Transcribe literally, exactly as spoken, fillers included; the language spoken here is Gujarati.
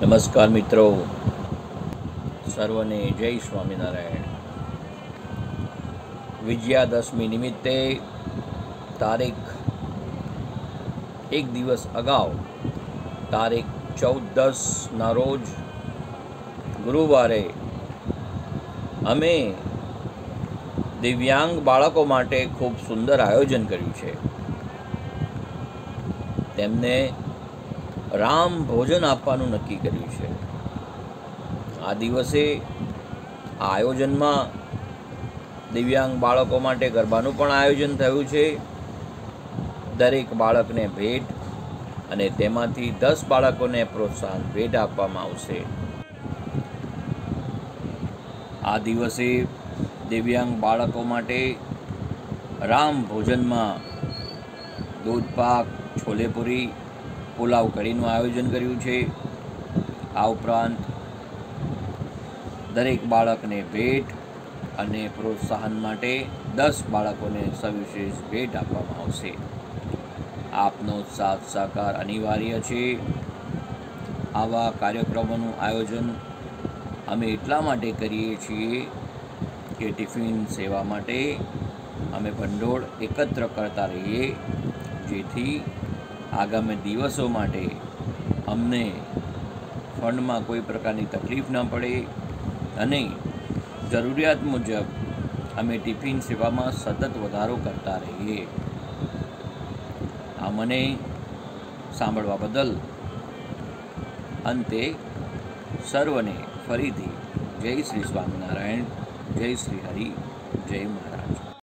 નમસ્કાર મિત્રો, સર્વને જય સ્વામિનારાયણ. વિજયાદશમી નિમિત્તે તારીખ એક દિવસ અગાઉ તારીખ ચૌદ દસના રોજ ગુરુવારે અમે દિવ્યાંગ બાળકો માટે ખૂબ સુંદર આયોજન કર્યું છે. તેમને રામ ભોજન આપવાનું નક્કી કર્યું છે. આ દિવસે આ આયોજનમાં દિવ્યાંગ બાળકો માટે ગરબાનું પણ આયોજન થયું છે. દરેક બાળકને ભેટ અને તેમાંથી દસ બાળકોને પ્રોત્સાહન ભેટ આપવામાં આવશે. આ દિવસે દિવ્યાંગ બાળકો માટે રામ ભોજનમાં દૂધ પાક, છોલે પૂરી, પુલાવ કઢીનું આયોજન કર્યું છે. આ ઉપરાંત દરેક બાળકને ભેટ અને પ્રોત્સાહન માટે દસ બાળકોને સવિશેષ ભેટ આપવામાં આવશે. આપનો સાથ સહકાર અનિવાર્ય છે. આવા કાર્યક્રમોનું આયોજન અમે એટલા માટે કરીએ છીએ કે ટિફિન સેવા માટે અમે ભંડોળ એકત્ર કરતા રહીએ, જેથી આગામી દિવસો માટે અમને ફંડમાં કોઈ પ્રકારની તકલીફ ન પડે અને જરૂરિયાત મુજબ અમે ટિફિન સેવામાં સતત વધારો કરતા રહીએ. આ મને સાંભળવા બદલ અંતે સર્વને ફરીથી જય શ્રી સ્વામિનારાયણ, જય શ્રી હરિ, જય મહારાજ.